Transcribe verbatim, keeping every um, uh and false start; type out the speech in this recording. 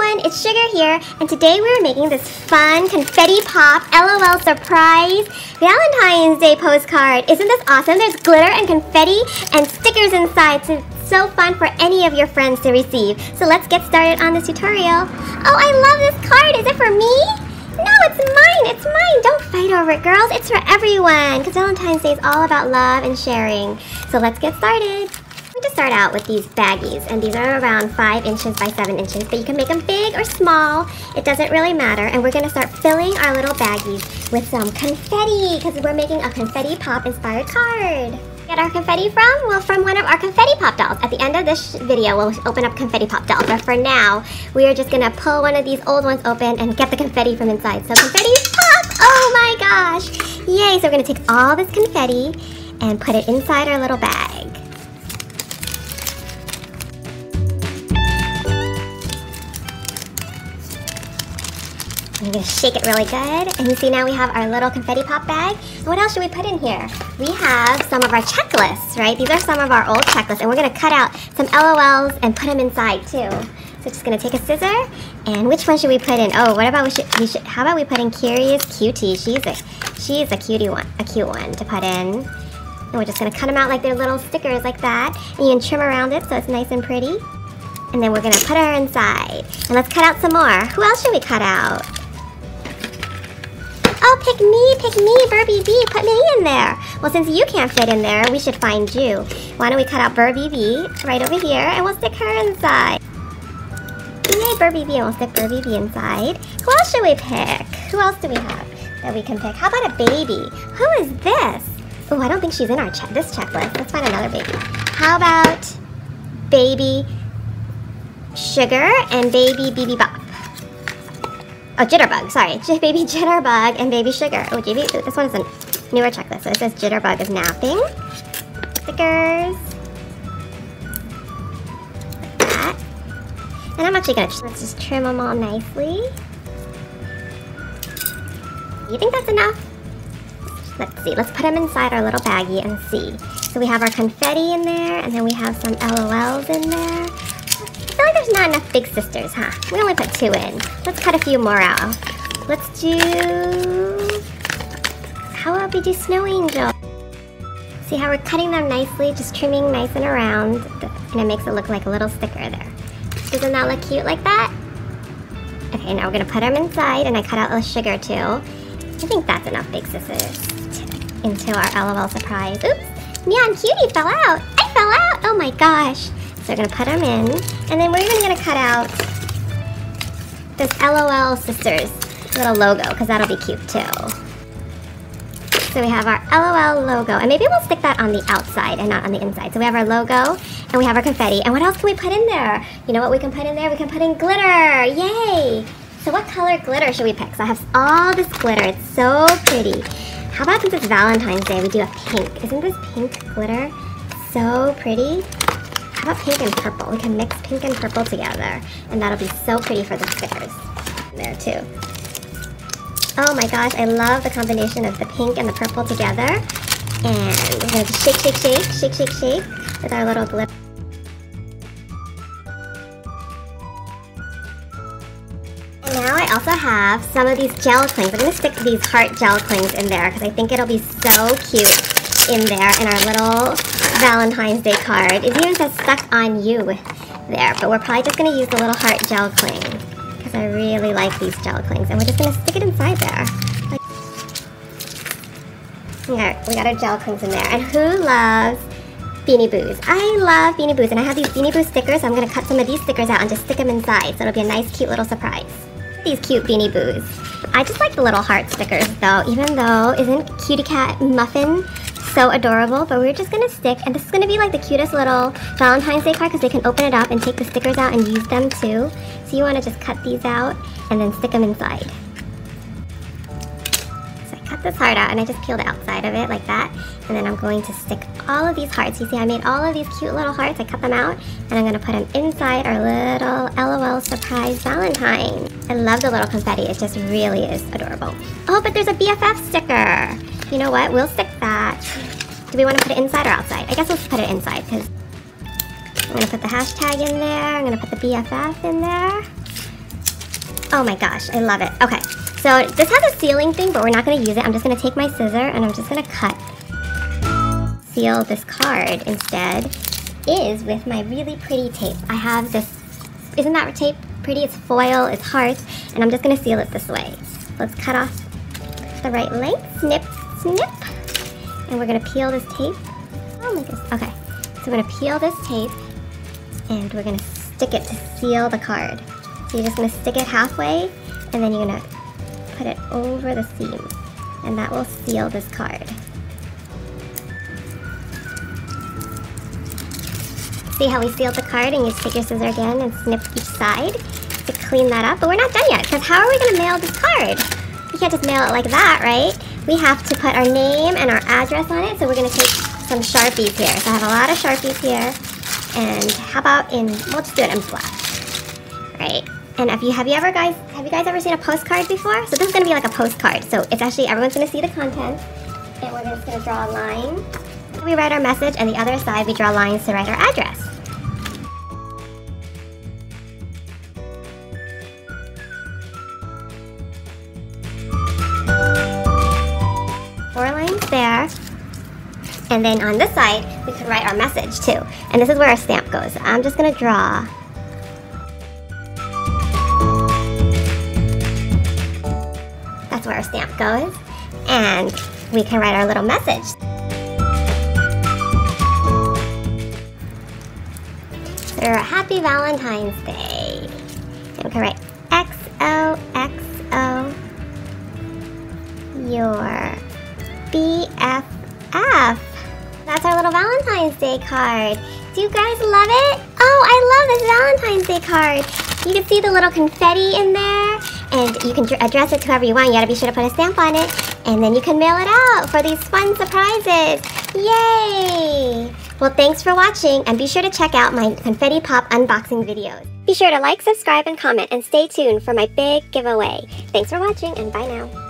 everyone, it's Sugar here, and today we're making this fun confetti pop L O L surprise Valentine's Day postcard. Isn't this awesome? There's glitter and confetti and stickers inside, so it's so fun for any of your friends to receive. So let's get started on this tutorial. Oh, I love this card. Is it for me? No, it's mine. It's mine. Don't fight over it, girls. It's for everyone, because Valentine's Day is all about love and sharing. So let's get started. I'm going to start out with these baggies, and these are around five inches by seven inches, but you can make them big or small. It doesn't really matter, and we're going to start filling our little baggies with some confetti, because we're making a confetti pop inspired card. Get our confetti from? Well, from one of our confetti pop dolls. At the end of this video, we'll open up confetti pop dolls, but for now, we are just going to pull one of these old ones open and get the confetti from inside. So confetti pop! Oh my gosh! Yay! So we're going to take all this confetti and put it inside our little bag. I'm going to shake it really good, and you see now we have our little confetti pop bag. And what else should we put in here? We have some of our checklists, right? These are some of our old checklists, and we're going to cut out some L O Ls and put them inside too. So just going to take a scissor, and which one should we put in? Oh, what about we should, we should how about we put in Curious Cutie? She's a she's a cutie one, a cute one to put in. And we're just going to cut them out like they're little stickers like that, and you can trim around it so it's nice and pretty. And then we're going to put her inside, and let's cut out some more. Who else should we cut out? Oh, pick me, pick me, Barbie B, put me in there. Well, since you can't fit in there, we should find you. Why don't we cut out Barbie B right over here, and we'll stick her inside. Yay, Barbie B, and we'll stick Barbie B inside. Who else should we pick? Who else do we have that we can pick? How about a baby? Who is this? Oh, I don't think she's in our check this checklist. Let's find another baby. How about baby Sugar and baby B B Bop? Oh, Jitterbug, sorry. Baby Jitterbug and Baby Sugar. Oh, J B, this one is a newer checklist. So it says Jitterbug is napping. Stickers. Like that. And I'm actually gonna, let's just trim them all nicely. You think that's enough? Let's see, let's put them inside our little baggie and see. So we have our confetti in there, and then we have some L O Ls in there. I feel like there's not enough big sisters, huh? We only put two in. Let's cut a few more out. Let's do... How about we do Snow Angel? See how we're cutting them nicely, just trimming nice and around, and it makes it look like a little sticker there. Doesn't that look cute like that? Okay, now we're gonna put them inside, and I cut out a Sugar too. I think that's enough big sisters into our L O L surprise. Oops! Neon Cutie fell out! I fell out! Oh my gosh! So we're going to put them in, and then we're even going to cut out this L O L Sisters little logo, because that'll be cute too. So we have our L O L logo, and maybe we'll stick that on the outside and not on the inside. So we have our logo, and we have our confetti, and what else can we put in there? You know what we can put in there? We can put in glitter! Yay! So what color glitter should we pick? So I have all this glitter. It's so pretty. How about since it's Valentine's Day, we do a pink? Isn't this pink glitter so pretty? How about pink and purple? We can mix pink and purple together, and that'll be so pretty for the stickers there too. Oh my gosh, I love the combination of the pink and the purple together. And we're going to shake, shake, shake, shake, shake, shake with our little glitter. And now I also have some of these gel clings. I'm going to stick these heart gel clings in there because I think it'll be so cute in there in our little Valentine's Day card. It even says stuck on you there, but we're probably just going to use the little heart gel cling because I really like these gel clings, and we're just going to stick it inside there. Like, yeah, we got our gel clings in there. And who loves Beanie Boos? I love Beanie Boos, and I have these Beanie Boo stickers, so I'm going to cut some of these stickers out and just stick them inside, so it'll be a nice, cute little surprise. These cute Beanie Boos. I just like the little heart stickers though, even though isn't Cutie Cat Muffin so adorable, but we're just gonna stick, and this is gonna be like the cutest little Valentine's Day card because they can open it up and take the stickers out and use them too. So you wanna just cut these out and then stick them inside. So I cut this heart out and I just peeled the outside of it like that, and then I'm going to stick all of these hearts. You see I made all of these cute little hearts, I cut them out, and I'm gonna put them inside our little L O L surprise Valentine. I love the little confetti, it just really is adorable. Oh, but there's a B F F sticker. You know what? We'll stick that. Do we want to put it inside or outside? I guess we'll put it inside because I'm going to put the hashtag in there. I'm going to put the B F F in there. Oh my gosh, I love it. Okay, so this has a sealing thing, but we're not gonna use it. I'm just gonna take my scissor and I'm just gonna cut. Seal this card instead is with my really pretty tape. I have this, isn't that tape pretty? It's foil, it's hearts, and I'm just gonna seal it this way. Let's cut off the right length, snip, snip, and we're gonna peel this tape. Oh my goodness, okay. So we're gonna peel this tape and we're gonna stick it to seal the card. So you're just gonna stick it halfway and then you're gonna put it over the seam and that will seal this card. See how we sealed the card and you just take your scissor again and snip each side to clean that up? But we're not done yet, because how are we gonna mail this card? We can't just mail it like that, right? We have to put our name and our address on it, so we're gonna take some Sharpies here. So I have a lot of Sharpies here, and how about in, we'll just do it in black, right? And if you, have you ever guys, have you guys ever seen a postcard before? So this is gonna be like a postcard. So it's actually, everyone's gonna see the content, and we're just gonna draw a line. We write our message, and the other side we draw lines to write our address. Four lines there, and then on this side we could write our message too. And this is where our stamp goes. So I'm just gonna draw. That's where our stamp goes, and we can write our little message. So happy Valentine's Day. And we can write X O X O, your B F F. That's our little Valentine's Day card. Do you guys love it? Oh, I love this Valentine's Day card. You can see the little confetti in there, and you can address it to whoever you want. You gotta be sure to put a stamp on it, and then you can mail it out for these fun surprises. Yay! Well, thanks for watching, and be sure to check out my confetti pop unboxing videos. Be sure to like, subscribe, and comment, and stay tuned for my big giveaway. Thanks for watching, and bye now.